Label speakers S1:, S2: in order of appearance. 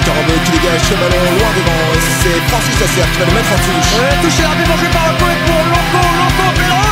S1: Carambe qui dégage ce ballon loin devant. Et c'est Francis Lasserre qui va le mettre en touche.
S2: Touché, arbitre mangé par un coup pour Loco, Loco, Bello.